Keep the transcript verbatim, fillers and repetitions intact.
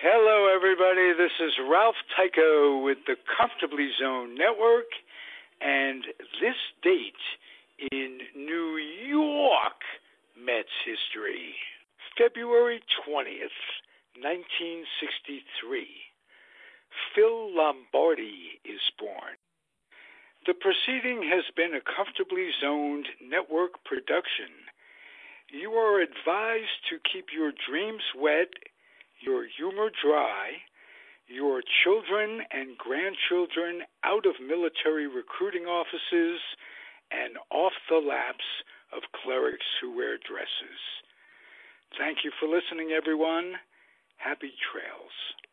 Hello, everybody. This is Ralph Tycho with the Comfortably Zone Network, and this date in New York Mets history, February twentieth, nineteen sixty-three. Phil Lombardi is born. The proceeding has been a Comfortably Zoned Network production. You are advised to keep your dreams wet, your humor dry, your children and grandchildren out of military recruiting offices and off the laps of clerics who wear dresses. Thank you for listening, everyone. Happy trails.